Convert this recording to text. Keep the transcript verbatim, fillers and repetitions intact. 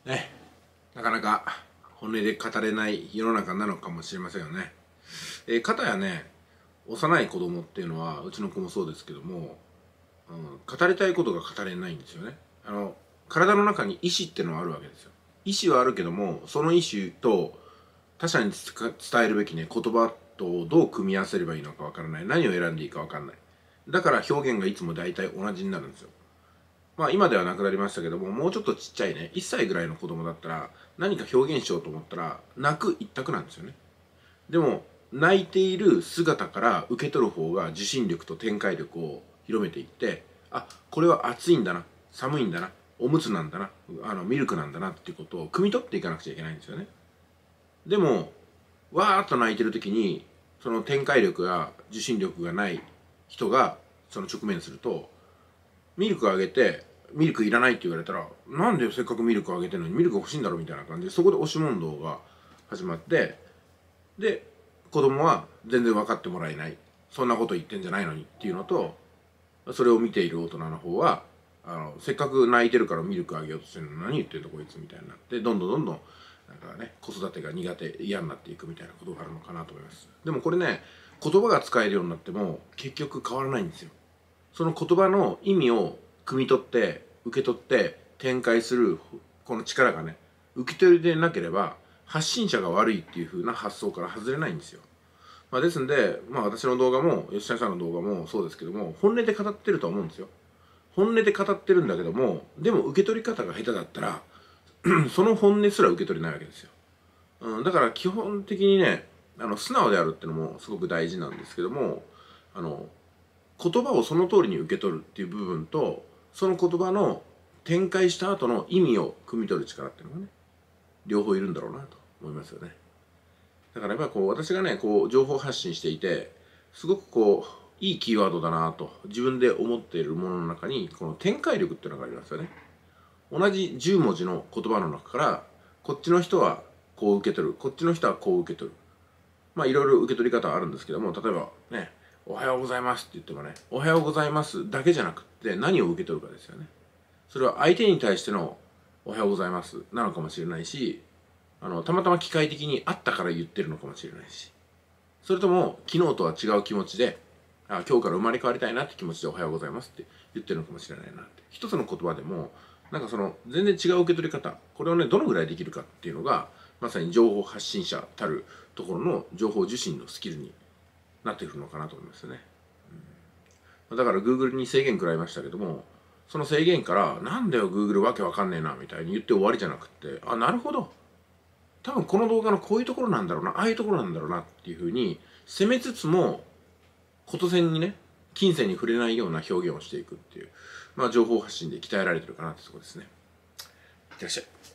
ね、なかなか本音で語れない世の中なのかもしれませんよね。えー、かたやね、幼い子供っていうのは、うちの子もそうですけども、うん、語りたいことが語れないんですよね。あの体の中に意志っていうのはあるわけですよ。意志はあるけども、その意志と他者に伝えるべきね、言葉とどう組み合わせればいいのかわからない。何を選んでいいかわからない。だから表現がいつも大体同じになるんですよ。まあ今ではなくなりましたけども、もうちょっとちっちゃいね、いっさいぐらいの子供だったら、何か表現しようと思ったら、泣く一択なんですよね。でも、泣いている姿から受け取る方が受信力と展開力を広めていって、あ、これは暑いんだな、寒いんだな、おむつなんだな、あのミルクなんだなっていうことを汲み取っていかなくちゃいけないんですよね。でも、わーっと泣いてる時に、その展開力や受信力がない人が、その直面すると、ミルクあげて、ミルクいらないって言われたら、なんでせっかくミルクあげてるのにミルク欲しいんだろうみたいな感じで、そこで押し問答が始まって、で、子供は全然分かってもらえない。そんなこと言ってんじゃないのにっていうのと、それを見ている大人の方は、あの、せっかく泣いてるからミルクあげようとしてるのに何言ってんだこいつみたいになって、どんどんどんどん、なんかね、子育てが苦手、嫌になっていくみたいなことがあるのかなと思います。でもこれね、言葉が使えるようになっても結局変わらないんですよ。その言葉の意味を汲み取って受け取って展開するこの力がね、受け取りでなければ発信者が悪いっていう風な発想から外れないんですよ。まあ、ですんで、まあ、私の動画も吉谷さんの動画もそうですけども、本音で語ってるとは思うんですよ。本音で語ってるんだけども、でも受け取り方が下手だったらその本音すら受け取れないわけですよ。うん、だから基本的にね、あの素直であるっていうのもすごく大事なんですけども、あの言葉をその通りに受け取るっていう部分と、その言葉の展開した後の意味を汲み取る力っていうのがね、両方いるんだろうなと思いますよね。だからやっぱりこう私がね、こう情報発信していて、すごくこういいキーワードだなと自分で思っているものの中に、この展開力っていうのがありますよね。同じじゅうもじの言葉の中から、こっちの人はこう受け取る、こっちの人はこう受け取る。まあいろいろ受け取り方はあるんですけども、例えばね、おはようございますって言ってもね、おはようございますだけじゃなくって何を受け取るかですよね。それは相手に対してのおはようございますなのかもしれないし、あの、たまたま機械的にあったから言ってるのかもしれないし、それとも昨日とは違う気持ちで、あ、今日から生まれ変わりたいなって気持ちでおはようございますって言ってるのかもしれないなって。一つの言葉でも、なんかその全然違う受け取り方、これをね、どのぐらいできるかっていうのが、まさに情報発信者たるところの情報受信のスキルになってくるのかなと思いますよね。うん、だから Google に制限食らいましたけども、その制限からなんだよ Google わけわかんねえなみたいに言って終わりじゃなくて、あ、なるほど、多分この動画のこういうところなんだろうな、ああいうところなんだろうなっていうふうに攻めつつも、こと線にね、金銭に触れないような表現をしていくっていう、まあ情報発信で鍛えられてるかなってところですね。いってらっしゃい。